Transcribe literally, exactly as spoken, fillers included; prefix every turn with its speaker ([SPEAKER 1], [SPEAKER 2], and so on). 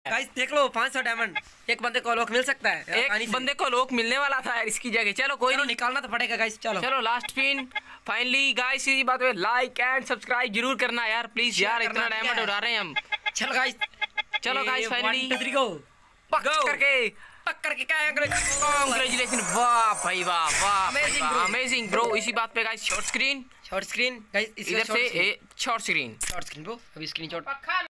[SPEAKER 1] Guys देख लो पाँच सौ डायमंड, एक बंदे को लोक मिल सकता है।
[SPEAKER 2] एक बंदे को लोक मिलने वाला था यार इसकी जगह। चलो कोई नहीं,
[SPEAKER 1] निकालना तो पड़ेगा गाइस। चलो
[SPEAKER 2] चलो लास्ट पिन फाइनली गाइस। इसी बात पे लाइक एंड सब्सक्राइब जरूर करना यार प्लीज यार, इतना डायमंड उड़ा रहे हैं हम।
[SPEAKER 1] चलो गाइस,
[SPEAKER 2] चलो गाइस फाइनली
[SPEAKER 1] गो
[SPEAKER 2] पक करके
[SPEAKER 1] पक करके क्या
[SPEAKER 2] कांग्रेचुलेशन। वाह भाई वाह वाह अमेजिंग ब्रो। इसी बात पे guys short screen
[SPEAKER 1] short screen guys,
[SPEAKER 2] इधर से short screen
[SPEAKER 1] short screen bro. अभी स्क्रीनशॉट